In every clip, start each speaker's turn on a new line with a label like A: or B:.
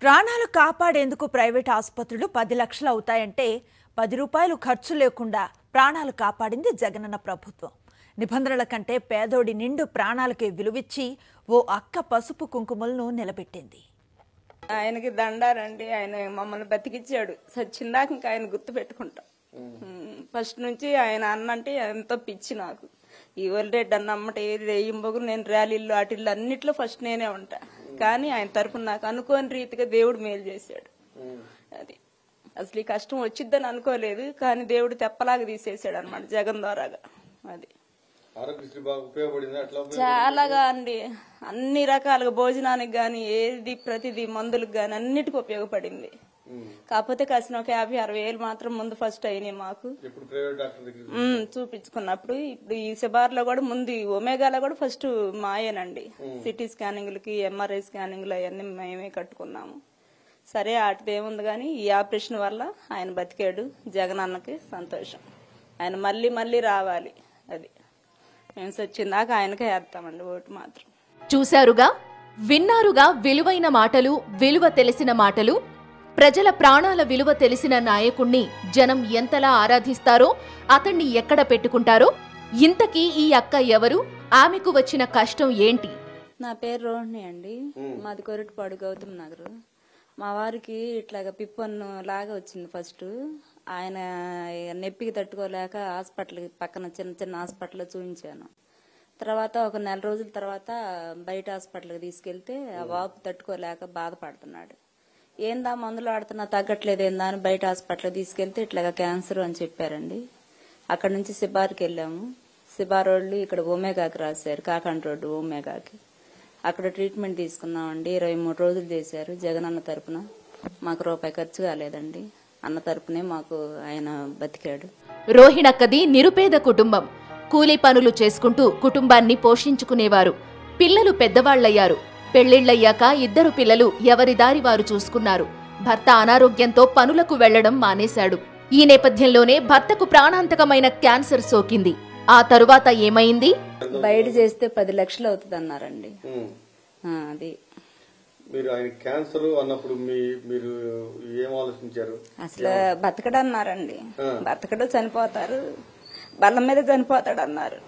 A: ప్రాణాలు కాపాడేందుకు ప్రైవేట్ ఆసుపత్రులు 10 లక్షలు అవుతాయంటే 10 రూపాయలు ఖర్చు లేకుండా ప్రాణాలు కాపాడింది జగనన్న ప్రభుత్వం. నిబంధనల కంటే పేదోడి నిండు ప్రాణాలకే విలువిచ్చి ఓ అక్క పసుపు కుంకుమలను నిలబెట్టింది.
B: ఆయనకి దండారండి. ఆయన మమ్మల్ని బతికిచ్చాడు. సచ్చిందాక ఇంకా ఆయన గుర్తు పెట్టుకుంటాం. ఫస్ట్ నుంచి ఆయన అన్నంటే ఎంతో పిచ్చి నాకు. ఈ వరల్డ్ అన్న అమ్మట ఏది వేయింబోగు నేను ర్యాలీల్లో వాటిల్లో అన్నిట్లో ఫస్ట్ నేనే ఉంటా. కానీ ఆయన తరఫున నాకు అనుకోని రీతిగా దేవుడు మేలు చేశాడు. అది అసలు ఈ కష్టం వచ్చిద్దని అనుకోలేదు, కానీ దేవుడు తెప్పలాగా తీసేసాడు అనమాట జగన్ ద్వారాగా. అది చాలాగా అండి, అన్ని రకాలుగా భోజనానికి గాని ఏది ప్రతిదీ మందులకు గాని అన్నిటికీ ఉపయోగపడింది. కాకపోతే కాసిన ఒక 50-60 వేలు మాత్రం ముందు ఫస్ట్ అయినాయి మాకు చూపించుకున్నప్పుడు. ఇప్పుడు ఈ శిబార్లో కూడా ముందు ఒమేగాలో కూడా ఫస్ట్ మాయేనండి. సిటీ స్కానింగ్లకి MRI స్కానింగ్లు అవన్నీ మేమే కట్టుకున్నాము. సరే ఆటిదేముంది కానీ ఈ ఆపరేషన్ వల్ల ఆయన బతికాడు. జగన్ అన్నకి సంతోషం. ఆయన మళ్ళీ మళ్ళీ రావాలి. అది మేము వచ్చిందాక ఆయనకే వేస్తామండి ఓటు మాత్రం.
C: చూశారుగా, విన్నారుగా విలువైన మాటలు, విలువ తెలిసిన మాటలు. ప్రజల ప్రాణాల విలువ తెలిసిన నాయకుణ్ణి జనం ఎంతలా ఆరాధిస్తారో, అతన్ని ఎక్కడ పెట్టుకుంటారో. ఇంతకీ ఈ అక్క ఎవరు? ఆమెకు వచ్చిన కష్టం ఏంటి?
B: నా పేరు రోహిణి అండి. మాది కొరటిపాడు గౌతమ్ నగర్. మా వారికి ఇట్లాగా పిప్పన్ను లాగా వచ్చింది ఫస్ట్. ఆయన నొప్పికి తట్టుకోలేక హాస్పిటల్కి పక్కన చిన్న చిన్న హాస్పిటల్లో చూపించాను. తర్వాత ఒక నెల రోజుల తర్వాత బయట హాస్పిటల్కి తీసుకెళ్తే ఆ వాపు తట్టుకోలేక బాధపడుతున్నాడు. ఏందా మందులు ఆడుతున్నా తగ్గట్లేదు ఏందా అని బయట హాస్పిటల్కి తీసుకెళ్తే ఇట్లాగా క్యాన్సర్ అని చెప్పారండి. అక్కడ నుంచి సిబార్కి వెళ్ళాము. సిబార్ వాళ్ళు ఇక్కడ ఒమేగాకి రాశారు, కాకండ రోడ్డు ఒమేగాకి. అక్కడ ట్రీట్మెంట్ తీసుకున్నామండి. 23 రోజులు చేశారు. జగన్ అన్న తరపున మాకు రూపాయి ఖర్చు కాలేదండి. అన్న తరపునే మాకు ఆయన బతికాడు.
C: రోహిణక్కది నిరుపేద కుటుంబం. కూలీ పనులు చేసుకుంటూ కుటుంబాన్ని పోషించుకునేవారు. పిల్లలు పెద్దవాళ్లయ్యారు. పెళ్లిళ్లయ్యాక 2 పిల్లలు ఎవరి దారి వారు చూసుకున్నారు. భర్త అనారోగ్యంతో పనులకు వెళ్లడం మానేశాడు. ఈ నేపథ్యంలోనే భర్తకు ప్రాణాంతకమైన క్యాన్సర్ సోకింది. ఆ తరువాత ఏమైంది?
B: బయట చేస్తే 10 లక్షలు అవుతుంది అన్నారండి. అది
D: మీరు ఆయన క్యాన్సర్ అన్నప్పుడు మీరు ఏం ఆలోచించారు?
B: అసలు బతకడు అన్నారండి. బతకడు, చనిపోతారు, బల్ల మీద చనిపోతాడు అన్నారు.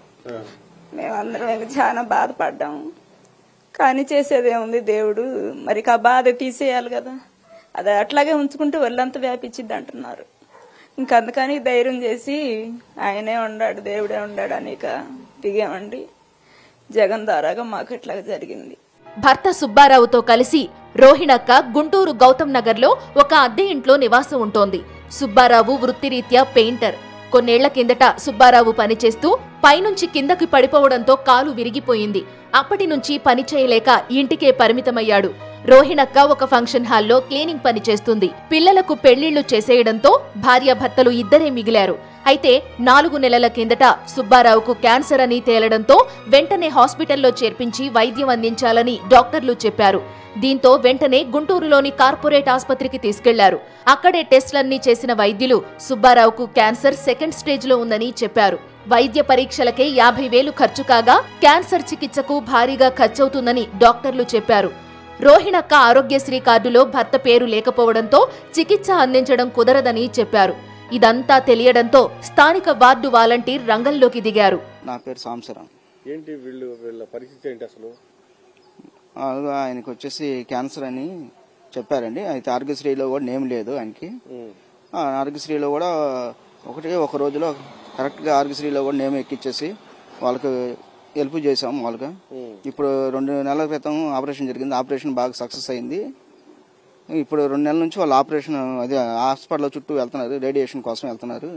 B: మేమందరం చాలా బాధపడ్డాము. కానీ చేసేదేముంది, దేవుడు మరి ఆ బాధ తీసేయాలి కదా. అది అట్లాగే ఉంచుకుంటే ఒళ్ళంతా వ్యాపించిద్ది అంటున్నారు. ఇంకందుకని ధైర్యం చేసి ఆయనే ఉన్నాడు, దేవుడే ఉన్నాడు అని దిగామండి. జగన్ ద్వారాగా మాకు ఇట్లాగా జరిగింది.
C: భర్త సుబ్బారావుతో కలిసి రోహిణక్క గుంటూరు గౌతమ్ నగర్లో ఒక అద్దె ఇంట్లో నివాసం ఉంటోంది. సుబ్బారావు వృత్తిరీత్యా పెయింటర్. కొన్నేళ్ల కిందట సుబ్బారావు పనిచేస్తూ పైనుంచి కిందకి పడిపోవడంతో కాలు విరిగిపోయింది. అప్పటి నుంచి పని చేయలేక ఇంటికే పరిమితమయ్యాడు. రోహిణక్క ఒక ఫంక్షన్ హాల్లో క్లీనింగ్ పని చేస్తుంది. పిల్లలకు పెళ్లిళ్లు చేసేయడంతో భార్యాభర్తలు ఇద్దరే మిగిలారు. అయితే 4 నెలల కిందట సుబ్బారావుకు క్యాన్సర్ అని తేలడంతో వెంటనే హాస్పిటల్లో చేర్పించి వైద్యం అందించాలని డాక్టర్లు చెప్పారు. దీంతో వెంటనే గుంటూరులోని కార్పొరేట్ ఆసుపత్రికి తీసుకెళ్లారు. అక్కడే టెస్టులన్నీ చేసిన వైద్యులు సుబ్బారావుకు క్యాన్సర్ 2nd స్టేజ్లో ఉందని చెప్పారు. వైద్య పరీక్షలకే 50,000 ఖర్చు కాగా క్యాన్సర్ చికిత్సకు భారీగా ఖర్చవుతుందని డాక్టర్లు చెప్పారు. రోహిణక్క ఆరోగ్యశ్రీ కార్డులో భర్త పేరు లేకపోవడంతో చికిత్స అందించడం కుదరదని చెప్పారు. ఇదంతా తెలియడంతో స్థానిక వార్డు వాలంటీర్ రంగంలోకి దిగారు.
E: నా పేరు సాంసరం.
D: ఏంటి వీళ్ళ పరిస్థితి ఏంటి అసలు?
E: ఆయనకు వచ్చేసి క్యాన్సర్ అని చెప్పారండి. అయితే ఆరోగ్యశ్రీలో కూడా నేమ్ లేదు ఆయనకి. ఆరోగ్యశ్రీలో కూడా ఒక రోజులో కరెక్ట్గా ఆరోగ్యశ్రీలో కూడా నేమ్ ఎక్కిచ్చేసి వాళ్ళకి హెల్ప్ చేసాం మామూలుగా. ఇప్పుడు 2 నెలల క్రితం ఆపరేషన్ జరిగింది. ఆపరేషన్ బాగా సక్సెస్ అయింది. ఇప్పుడు 2 నెలల నుంచి వాళ్ళు ఆపరేషన్ అదే హాస్పిటల్ చుట్టూ వెళ్తున్నారు, రేడియేషన్ కోసం వెళ్తున్నారు.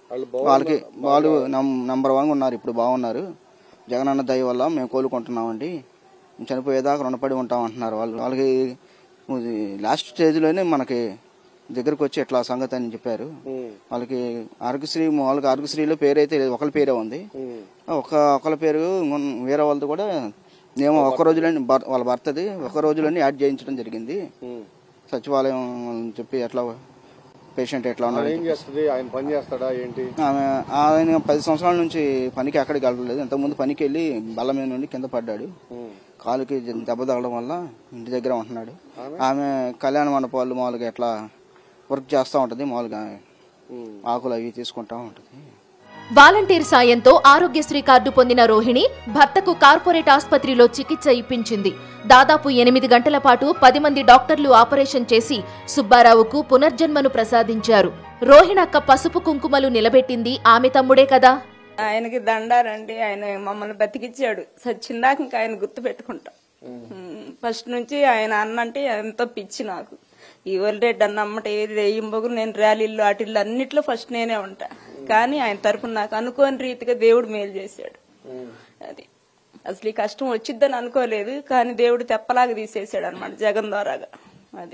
E: వాళ్ళు నంబర్ 1 ఉన్నారు, ఇప్పుడు బాగున్నారు. జగన్ అన్న దయ వల్ల మేము కోలుకుంటున్నామండి, చనిపోయేదాకా రుణపడి ఉంటాం అంటున్నారు. వాళ్ళకి లాస్ట్ స్టేజ్లోనే మనకి దగ్గరకు వచ్చి ఎట్లా సంగతి అని చెప్పారు. వాళ్ళకి ఆరోగ్యశ్రీ మామూలుగా ఆరోగ్యశ్రీలో పేరు అయితే ఒకరి పేరే ఉంది. ఒకళ్ళ పేరు వేరే వాళ్ళది కూడా ఏమో ఒక రోజులోని వాళ్ళ భర్తది ఒక రోజులోని యాడ్ చేయించడం జరిగింది. సచివాలయం చెప్పి ఎట్లా పేషెంట్ ఎట్లా ఉన్నారు,
D: ఆయన పని చేస్తాడా ఏంటి?
E: ఆయన 10 సంవత్సరాల నుంచి పనికి ఎక్కడికి వెళ్ళలేదు. ఇంతకుముందు పనికి వెళ్ళి బల్ల మీద నుండి కింద పడ్డాడు. కాలుకి దెబ్బ తగలడం వల్ల ఇంటి దగ్గర ఉంటున్నాడు. ఆమె కళ్యాణ మండపాలు మామూలుగా ఎట్లా వర్క్ చేస్తూ ఉంటుంది, మామూలుగా ఆకులు అవి తీసుకుంటా ఉంటుంది.
C: వాలంటీర్ సాయంతో ఆరోగ్యశ్రీ కార్డు పొందిన రోహిణి భర్తకు కార్పొరేట్ ఆసుపత్రిలో చికిత్స ఇప్పించింది. దాదాపు 8 గంటల పాటు 10 మంది డాక్టర్లు ఆపరేషన్ చేసి సుబ్బారావుకు పునర్జన్మను ప్రసాదించారు. రోహిణక్క పసుపు కుంకుమలు నిలబెట్టింది ఆమె తమ్ముడే కదా.
B: ఆయనకి దండారండి. ఆయన మమ్మల్ని బతికిచ్చాడు. సచ్చిందాక ఇంకా ఆయన గుర్తు పెట్టుకుంటాం. ఫస్ట్ నుంచి ఆయన అన్నంటే ఎంతో పిచ్చి నాకు. ఈ వరల్డ్ అన్న అమ్మటే ఏయింబొగురు నేను ర్యాలీల్లో అటిల్లో అన్నిట్లో ఫస్ట్ నేనే ఉంటా. కానీ ఆయన తరపున నాకు అనుకోని రీతిగా దేవుడు మేలు చేశాడు. అది అసలు ఈ కష్టం వచ్చిద్దని అనుకోలేదు, కానీ దేవుడు తెప్పలాగా తీసేసాడు అనమాట జగన్ ద్వారాగా. అది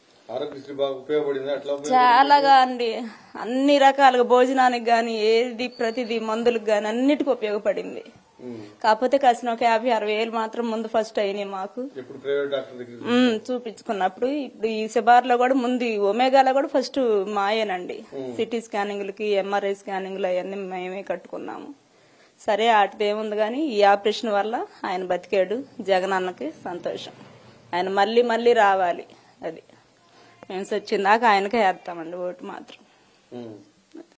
B: చాలాగా అండి, అన్ని రకాలుగా భోజనానికి గాని ఏది ప్రతిదీ మందులకు గాని అన్నిటికీ ఉపయోగపడింది. కాకపోతే కాసిన ఒక 50-60 వేలు మాత్రం ముందు ఫస్ట్ అయినాయి మాకు చూపించుకున్నప్పుడు. ఇప్పుడు ఈ శిబార్లో కూడా ముందు ఒమేగాలో కూడా ఫస్ట్ మాయేనండి. సిటీ స్కానింగ్లకి MRI స్కానింగ్లు అవన్నీ మేమే కట్టుకున్నాము. సరే ఆటిదేముంది కానీ ఈ ఆపరేషన్ వల్ల ఆయన బతికాడు. జగన్ అన్నకి సంతోషం. ఆయన మళ్ళీ మళ్ళీ రావాలి. అది మేము వచ్చిందాక ఆయనకే వేస్తామండి ఓటు మాత్రం.